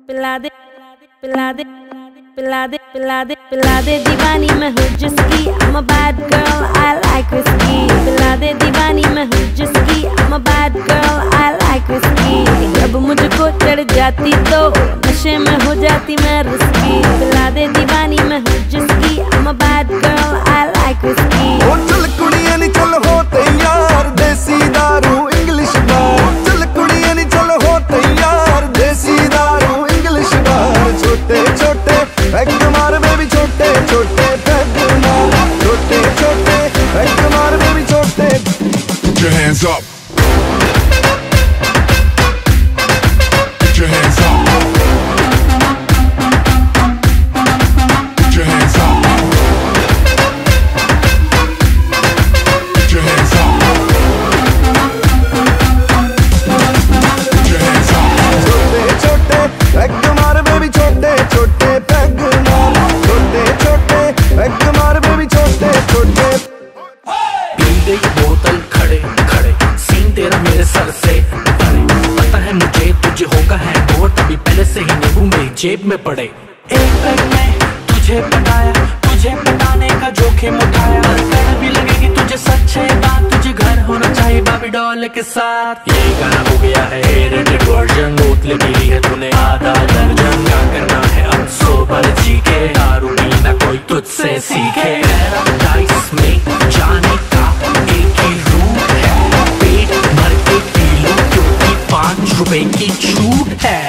पिला दे पिला दे पिला दे पिला दे पिला दे दीवानी मैं हूँ जिसकी I'm a bad girl I like whiskey पिला दे दीवानी मैं हूँ जिसकी I'm a bad girl I like whiskey जब मुझको चढ़ जाती तो नशे में हो जाती मैं रिस्की पिला दे दीवानी मैं हूँ जिसकी I'm a bad girl I like whiskey ओ चल कुड़ियां नी चल हो तैयार देसी दारू इंग्लिश बार चल कुड़ियां नी चल हो तैयार देसी दारू इंग्लिश बार छोटे छोटे पैग मार बेबी छोटे छोटे पैग मार छोटे छोटे पैग मार बेबी छोटे Put your hands up. Put your hands up. Put your hands up. Put your hands up. Put your hands up. छोटे छोटे पैग मार बेबी छोटे छोटे पैग मार छोटे छोटे पैग मार बेबी छोटे छोटे पी गई बोतल खड़े खड़े सीन तेरा मेरे सर से परे पता है मुझे तुझे होगा है और तभी पहले से ही नींबू मेरी जेब में पड़े एक पैग में तुझे पटाया तुझे पटाने का जोखिम उठाया कर भी लगेगी तुझे सच्चे बात तुझे घर होना चाहिए बाबी डॉल के साथ ये गाना हो गया है रेटेड वर्जन बोतलें पी ली है तूने आधा दर्जन क्या करना है अब सोबर जी के दारू पीना कोई तुझसे सीखे पैराडाइज में जाने का एक ही रूट है पेट भर के पी लो क्योंकि 5 रुपए की छूट है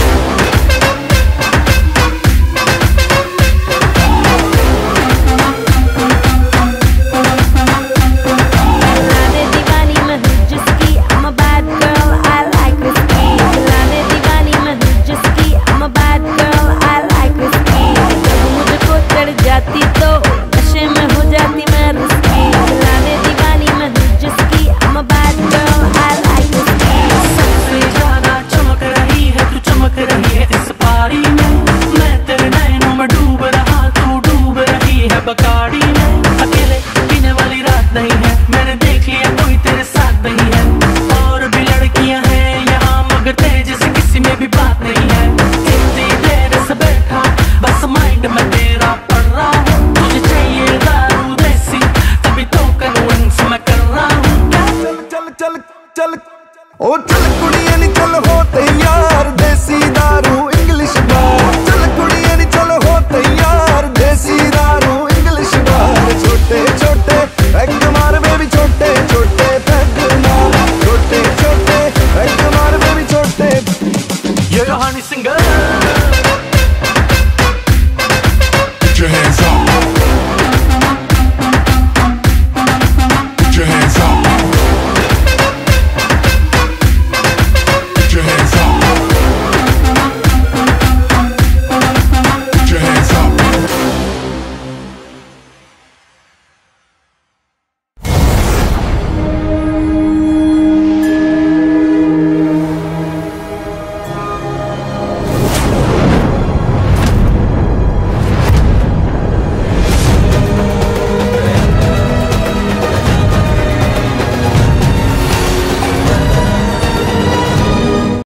बकाड़ी में अकेले पीने वाली रात नहीं है मैंने देख लिया कोई तेरे साथ नहीं है और भी लड़कियां हैं यहाँ मगर तेरे जैसे किसी में भी बात नहीं है इतनी देर से बैठा बस माइंड में तेरा पड़ रहा हूँ तुझे चाहिए दारू देसी तभी तो कन्विंस मैं कर रहा हूँ चल चल चल चल ओ चल कुड़ियां नी चल हो तैयार देसी दारू इंग्लिश बार चल कुड़ियां नी चल हो तैयार देसी दारू छोटे छोटे पैग मार बेबी छोटे छोटे पैग मार छोटे छोटे पैग मार बेबी छोटे ये कहानी सिंगर